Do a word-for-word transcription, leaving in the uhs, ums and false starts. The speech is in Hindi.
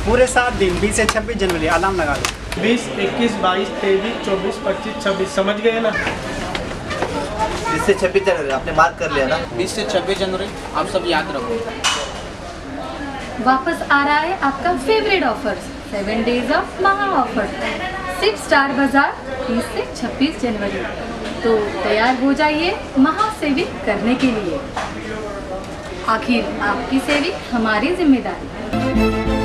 पूरे सात दिन बीस से छब्बीस जनवरी अलार्म लगा दो। बीस, इक्कीस, बाईस, तेईस, चौबीस, पच्चीस, छब्बीस, समझ गए ना? बीस से छब्बीस जनवरी आपने मार्क कर लिया ना? बीस से छब्बीस जनवरी आप सब याद रखो। वापस आ रहा है आपका favourite offer, seven days of महा ऑफर, सिक्स स्टार बाजार बीस से छब्बीस जनवरी। तो तैयार हो जाइए महा सेविंग करने के लिए। आखिर आपकी सेविंग हमारी जिम्मेदारी।